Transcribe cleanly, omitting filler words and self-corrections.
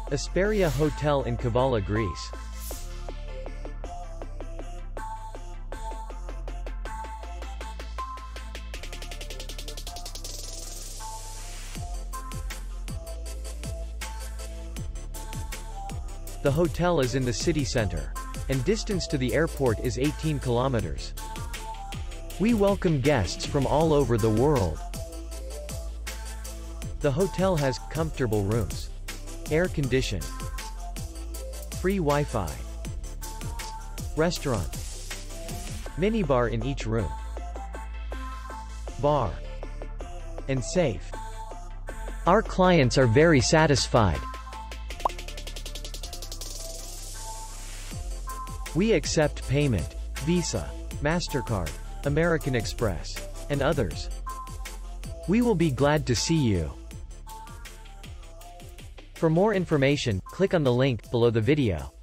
Esperia Hotel in Kavala, Greece. The hotel is in the city center, and distance to the airport is 18 kilometers. We welcome guests from all over the world. The hotel has comfortable rooms, air-conditioned, free Wi-Fi, restaurant, minibar in each room, bar, and safe. Our clients are very satisfied. We accept payment, Visa, MasterCard, American Express, and others. We will be glad to see you. For more information, click on the link below the video.